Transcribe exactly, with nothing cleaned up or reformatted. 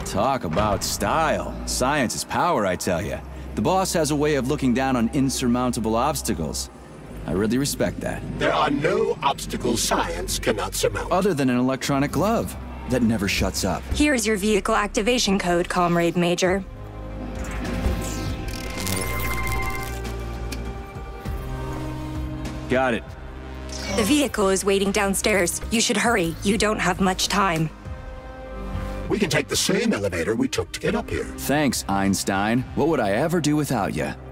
Talk about style. Science is power, I tell you. The boss has a way of looking down on insurmountable obstacles. I really respect that. There are no obstacles science cannot surmount. Other than an electronic glove that never shuts up. Here's your vehicle activation code, Comrade Major. Got it. The vehicle is waiting downstairs. You should hurry. You don't have much time. We can take the same elevator we took to get up here. Thanks, Einstein. What would I ever do without you?